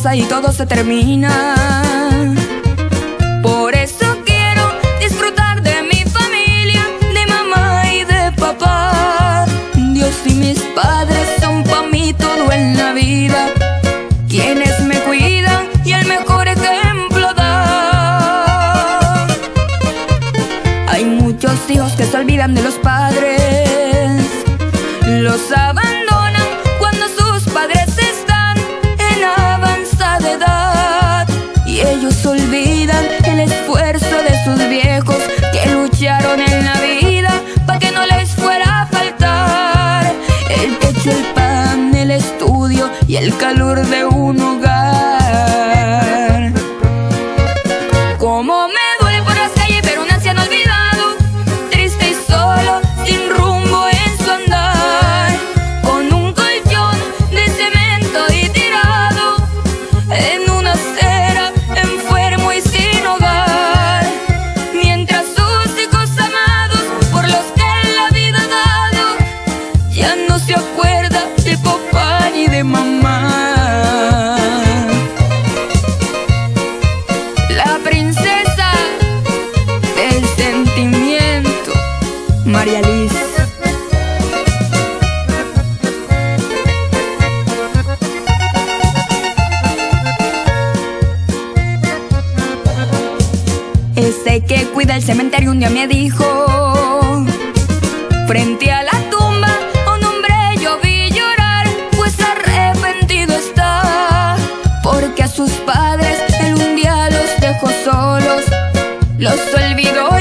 pasa y todo se termina. Por eso quiero disfrutar de mi familia, de mamá y de papá. Dios y mis padres son pa' mí todo en la vida, quienes me cuidan y el mejor ejemplo dan. Hay muchos hijos que se olvidan de los padres, los abandonan cuando sus padres están en avanzada edad, y ellos olvidan el esfuerzo de sus viejos que lucharon en la vida para que no les fuera a faltar el techo, el pan, el estudio y el calor de un hogar. Como me duele por las calles ver un anciano olvidado, triste y solo, sin rumbo en su andar, con un colchón de cemento y tirado en una acera, enfermo y sin hogar, mientras sus hijos amados, por los que la vida ha dado, ya no se acuerda de papá ni de mamá. La princesa del sentimiento, María Liz. Ese que cuida el cementerio un día me dijo, frente a la tumba un hombre yo vi llorar, pues arrepentido está, porque a sus padres él un día los dejó solos, los olvidó